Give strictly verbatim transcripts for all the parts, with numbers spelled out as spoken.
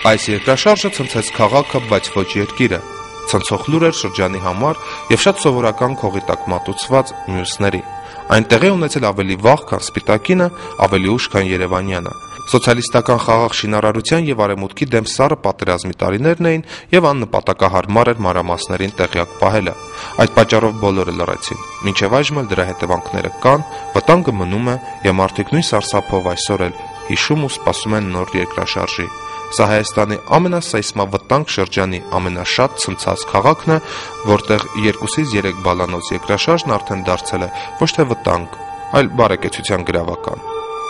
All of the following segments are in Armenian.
Այս երկրաշարժը ցնցեց քաղաքը, բայց ոչ երկիրը։ Ցնցող լուր էր շրջանի համար եւ շատ սովորական քողի տակ մատուցված մյուսների։ Այն տեղի ունեցել ավելի վաղ, քան Սպիտակինը, ավելի ուշ, քան Երևանյանը։ Սոցիալիստական խաղաղ շինարարության եւ արևմուտքի դեմ սառը պատերազմի տարիներն էին եւ աննպատակահարմար էր մանրամասներին տեղյակ պահելը։ Այդ պատճառով բոլորը լռեցին։ Մինչեւ այժմ էլ դրա հետևանքները կան, վտանգը մնում է եւ մարդիկ նույն սարսափով այսօր էլ հիշում ու սպասում են նոր երկրաշարժի։ Սա Հայաստանի ամենասեյսմավտանգ շրջանի ամենաշատ ցնցած քաղաքն է, որտեղ երկուսից երեք բալանոց երկրաշարժն արդեն դարձել է ոչ թե վտանգ, այլ բարեկեցության գրավական։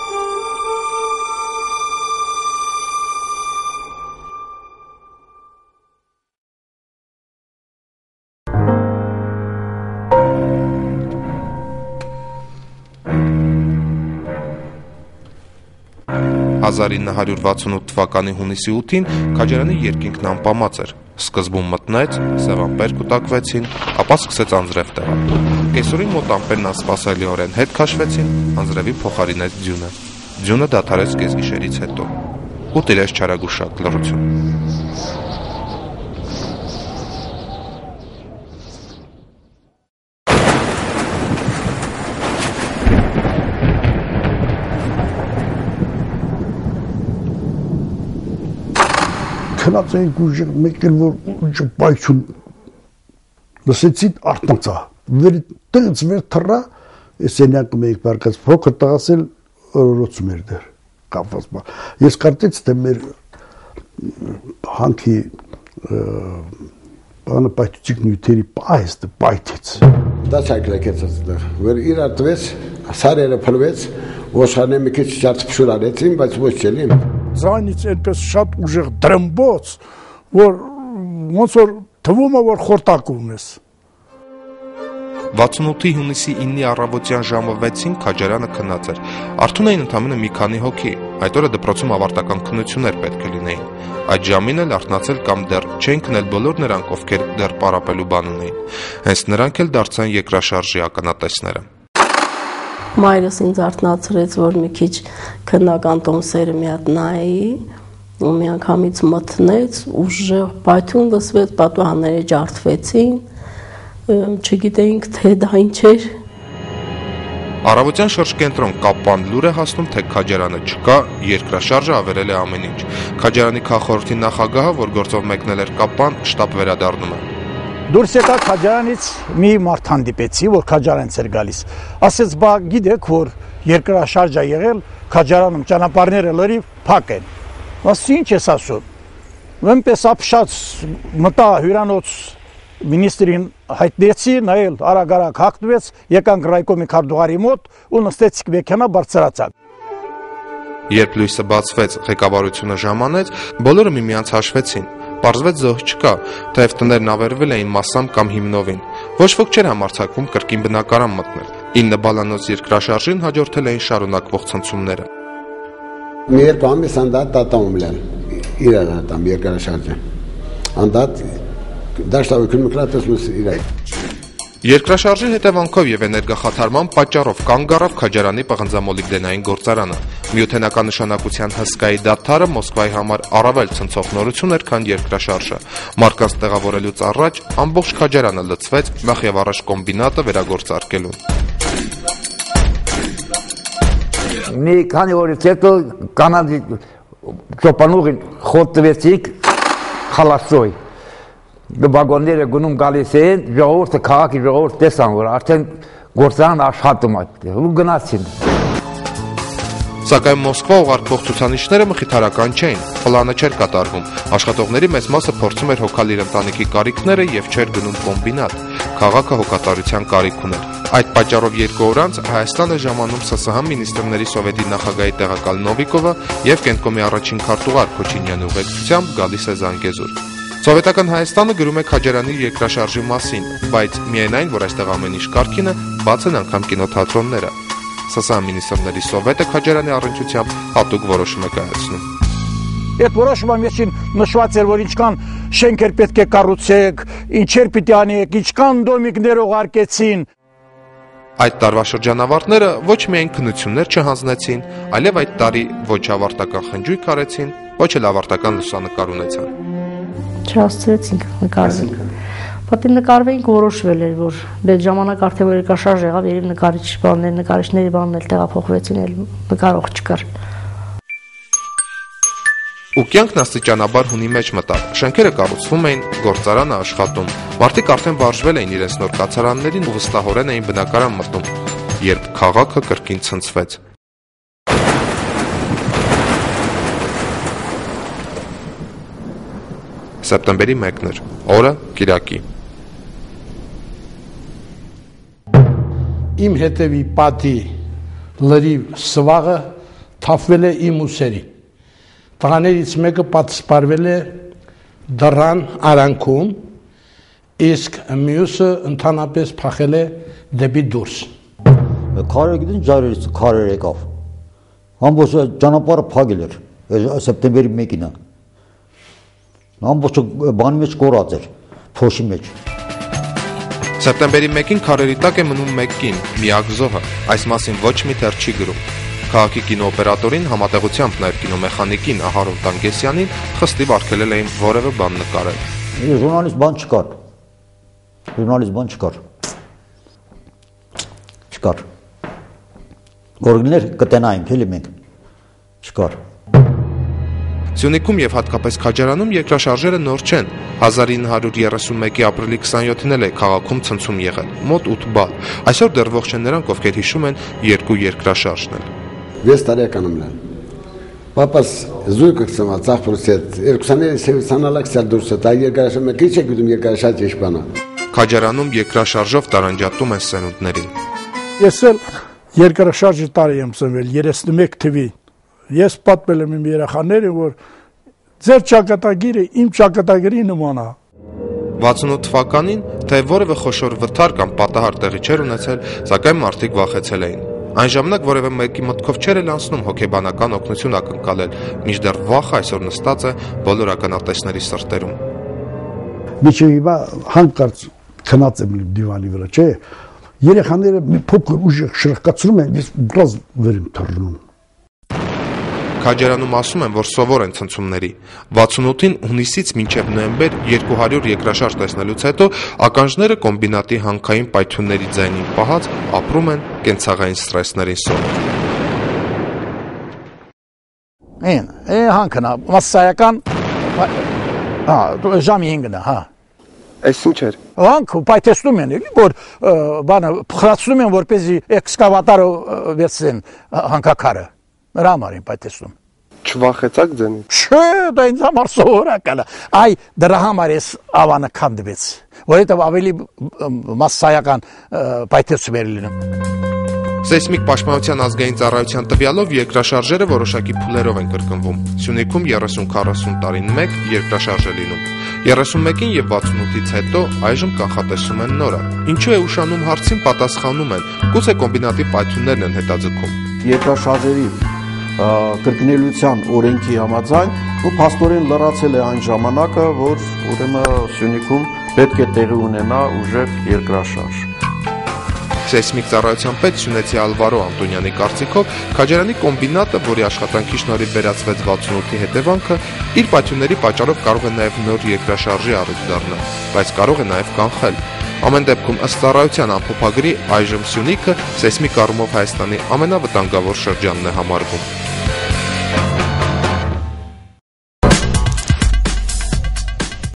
հազար ինը հարյուր վաթսունութ թվականի հունիսի ութին Քաջարյանի երկինքն անպամած էր։ Սկզբում մտնեց, սևամբեր կուտակվեցին, ապա սկսեց անձրև տեղալ։ Կեսօրի մոտ ամպերն անսպասելիորեն հետ քաշվեցին, անձրևի փոխարինեց ձյունը։ Ձյունը դադարեց կեսգիշերից հետո։ Ու տիրեց չարագուշակ լռություն։ Քնած էինք ուժեղ, մեկ էլ որ ուժը պայթյուն լսեցին արթնացա, վեր տենց վեր թռա, ես սենյակում էինք բարկած, փոքր տղաս էլ օրորոցում էր դեռ կապված բան։ Ես կարծեց, թե մեր հանքի բանը պայթուցիկ նյութերի պահեստը պայթեց։ Դա չակրակեցած դեռ, որ իրար տվեց, սարերը փլվեց, ոշխարները մի քիչ ջարդփշուր արեցին, բայց ոչ չելի։ Ձայնից այնպես շատ ուժեղ դրմբոց, որ ոնց որ թվում է, որ խորտակում ես։ վաթսունութի հունիսի ինի առավոտյան ժամը վեցին Քաջարյանը քնած էր։ Արթուն էին ընդամենը մի քանի հոգի, այդ օրը դպրոցում ավարտական քննություններ պետք է լինեին։ Այդ ժամին էլ արթնացել կամ դեռ չէին քնել բոլոր նրանք, ովքեր դեռ պարապելու բան ունեին։ Հենց նրանք էլ դարձան երկրաշարժի ականատեսները։ Մայրս ինձ արթնացրեց, որ մի քիչ քննական տոմսերը մի հատ նայի, ու մի անգամից մտնեց, ուժեղ պայթյուն լսվեց, պատուհանները ջարդվեցին, չգիտեինք, թե դա ինչ էր։ Առավոտյան շրջկենտրոն Կապան լուր է հասնում, թե Քաջարյանը չկա, երկրաշարժը ավերել է ամեն ինչ։ Քաջարյանի քաղաքորդի նախագահը, որ գործով մեկնել էր Կապան, շտապ վերադառնում է։ Դուրս եկա Քաջարյանից մի մարդ հանդիպեցի, որ Քաջարյանից էր գալիս։ Ասեց, բա գիտեք, որ երկրաշարժ է եղել, Քաջարյանում ճանապարհները լրիվ փակ են։ Ասի ինչ ես ասում։ Այնպես ապշած մտա հյուրանոց Մինիստրին հայտնեցի, նա էլ արագ-արագ հագնվեց, եկանք ռայկոմի քարտուղարի մոտ ու նստեցինք մեքենա բարձրացանք։ Երբ լույսը բացվեց, ղեկավարությունը ժամանեց, բոլորը միմյանց հաշվեցին։ Պարզվեց զոհ չկա, թեև տներն ավերվել էին massամբ կամ հիմնովին։ Ոչ ոք չէր համարձակվում կրկին բնակարան մտնել։ ինը բալանոց երկրաշարժին հաջորդել էին շարունակվող ցնցումները։ Մի երկու ամիս անդադ տատամ լան, իրար հատամ երկրաշարժը։ Անդադ դաշտավություն մկրատես լուս իրայ։ Երկրաշարժի հետևանքով եւ էներգախաթարման պատճառով կանգ առավ Քաջարյանի պղնձամոլիբդենային գործարանը։ Միութենական նշանակության հսկայի դադարը Մոսկվայի համար առավել ցնցող նորություն էր, քան երկրաշարժը։ Մարդկանց տեղավորելուց առաջ ամբողջ Քաջարյանը լցվեց նախ եւ առաջ կոմբինատը վերագործարկելուն։ Մի քանի օրից հետո կանադի ճոպանուղին խոթվեցիք խալասոյ։ Վագոնները գնում գալիս էին, ժողովուրդը քաղաքի ժողովուրդ տեսան, որ արդեն գործարան աշխատում է, ու գնացին։ Սակայն Մոսկվա ուղարկվող ցուցանիշները մխիթարական չէին, պլանը չէր կատարվում, աշխատողների մեծ մասը փորձում էր հոգալ իր ընտանիքի կարիքները եւ չէր գնում կոմբինատ, քաղաքը հոգատարության կարիք ուներ։ Այդ պատճառով երկու օր անց Հայաստան է ժամանում ՍՍՀ մինիստրների սովետի նախագահի տեղակալ Նովիկովը եւ Կենտկոմի առաջին քարտուղար Քոչինյանի ուղեկցությամբ գալիս է Զանգեզուր։ Սովետական Հայաստանը գրում է Քաջարյանի երկրաշարժի մասին, բայց միայն այն, որ այստեղ ամեն ինչ կարգին է, բաց են անգամ կինոթատրոնները։ ՍՍՀ մինիստրների սովետը Քաջարյանի առնչությամբ հատուկ որոշում է կայացնում։ Այդ որոշումը մեջին նշված էր, որ ինչքան շենքեր պետք է կառուցեք, ինչեր պիտի անեք, ինչքան դոմիկներ ուղարկեցին։ Այդ տարվա շրջանավարտները ոչ միայն քննություններ չհանձնեցին, այլև այդ տարի ոչ ավարտական խնջույք արեցին, ոչ էլ ավարտական լուսանկար ունեցան։ Չհասցրեցինք նկարվել։ Պատի նկարվեինք որոշվել էր, որ այդ ժամանակ արդեն որ երկաշարժ եղավ, երբ նկարիչ բաններ, նկարիչների բանն էլ տեղափոխվեցին, էլ նկարող չկար։ Ու կյանքն աստիճանաբար հունի մեջ մտավ, շենքերը կառուցվում էին, գործարանը աշխատում, մարդիկ արդեն վարժվել էին իրենց նոր կացարաններին ու վստահորեն էին բնակարան մտնում, երբ քաղաքը կրկին ցնցվեց։ Սեպտեմբերի մեկն էր, օրը կիրակի։ Իմ հետևի պատի լրիվ սվաղը թափվել է իմ ուսերին։ Տղաներից մեկը պատսպարվել է դռան արանքում, իսկ մյուսը ընդհանրապես փախել է դեպի դուրս։ Քարերը գիտեն ջարերից քարեր եկավ։ Ամբողջ ճանապարհը փակել էր սեպտեմբերի մեկին։ Ամբողջ բանի մեջ կորած էր, փոշի մեջ։ Սեպտեմբերի մեկին քարերի տակ է մնում մեկ կին, միակ զոհը, այս մասին ոչ մի թեր չի գրում։ Քաղաքի կինոօպերատորին համատեղությամբ նաև կինոմեխանիկին Ահարոն Տանգեսյանին խստիվ արգելել էին որևէ բան նկարել։ Ժուրնալիստ բան չկար։ Ժուրնալիստ բան չկար։ Չկար։ Օրգներ կտենայինք, էլի մենք։ Չկար։ Սյունիքում եւ հատկապես Քաջարանում երկրաշարժերը նոր չեն։ հազար ինը հարյուր երեսունմեկի ապրիլի քսանյոթին էլ է քաղաքում ցնցում եղել, մոտ ութ բալ։ Այսօր դեռ ողջ են նրանք, ովքեր հիշում են երկու երկրաշարժն էլ։ վեց տարեկանում եմ։ Պապաս զույգը կցամա ծախպրուց հետ, երկուսաների սանալաքսյալ դուրս է, դա երկրաշարժը մեկի չեք գիտում երկրաշարժ իշպանա։ Քաջարանում երկրաշարժով տարանջատում են սենունդներին։ Ես էլ երկրաշարժի տարի եմ ծնվել, երեսունմեկ թվի։ Ես պատմել եմ իմ երեխաներին, որ ձեր ճակատագիրը իմ ճակատագրի նման է։ վաթսունութ թվականին թե որևէ խոշոր վթար կամ պատահար տեղի չէր ունեցել, սակայն մարդիկ վախեցել էին։ Այն ժամանակ որևէ մեկի մտքով չէր էլ անցնում հոգեբանական օգնություն ակնկալել, մինչդեռ վախը այսօր նստած է բոլոր ականատեսների սրտերում։ Միջև հիմա հանկարծ քնած եմ դիվանի վրա, չէ։ Երեխաները մի փոքր ուժեղ շրխկացնում են, ես բրոզ վերեմ թռնում։ Քաջարանում ասում են, որ սովոր են ցնցումների։ վաթսունութին հունիսից մինչև նոյեմբեր երկու հարյուր երկրաշարժ տեսնելուց հետո ականջները կոմբինատի հանքային պայթյունների ձայնին պահած ապրում են կենցաղային սթրեսներին սով։ Այն, է հանքնա, մասսայական, հա, ժամի հինգն է, հա։ Այս ինչ էր։ Հանք պայթեցնում են, էլի, որ բանը փխրացնում են, որպեսզի էքսկավատորը վերցնեն հանքաքարը։ Նրա համար են պայթեցնում։ Չվախեցաք ձենից։ Չէ, դա ինձ համար սովորական է։ Այ դրա համար էս ավանը քանդվեց, որովհետև ավելի մասսայական պայթեցում էր լինում։ Սեյսմիկ պաշտպանության ազգային ծառայության տվյալով երկրաշարժերը որոշակի փուլերով են կրկնվում։ Սյունիքում երեսուն քառասուն տարին մեկ երկրաշարժ է լինում։ երեսունմեկին եւ վաթսունութից հետո այժմ կանխատեսում են նորը։ Ինչու է ուշանում հարցին պատասխանում են, գուցե կոմբինատի պայթյուններն են հետաձգում։ Երկրաշարժերի կրկնելիության օրենքի համաձայն ու փաստորեն լրացել է այն ժամանակը, որ ուրեմն Սյունիքում պետք է տեղի ունենա ուժեղ երկրաշարժ։ Սեյսմիկ ծառայության պետ Սյունեցի Ալվարո Անտոնյանի կարծիքով Քաջարանի կոմբինատը, որի աշխատանքի շնորհիվ վերածվեց վաթսունութի հետևանքը, իր պայթյունների պատճառով կարող է նաև նոր երկրաշարժի առիթ դառնալ, բայց կարող է նաև կանխել։ Ամեն դեպքում ըստ ծառայության ամփոփագրի այժմ Սյունիքը սեյսմիկ առումով Հայաստանի ամենավտանգավոր շրջանն է համարվում։